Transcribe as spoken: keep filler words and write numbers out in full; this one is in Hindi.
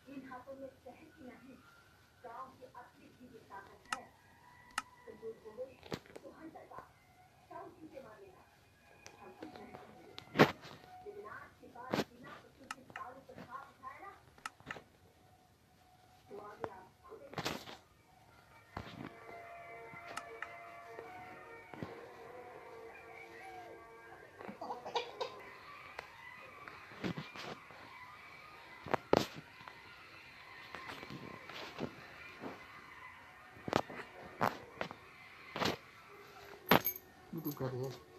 इन हाथों में शहर की नहीं, गांव की असली की ताकत है। संदूर बोले तो हर दरबार चाउ से मांगेगा, हम कुछ नहीं करेंगे। लेकिन आज के बाद बिना उसी के तालू पर हाथ उठाया ना, तो आगे आप खुद कर रहे हैं।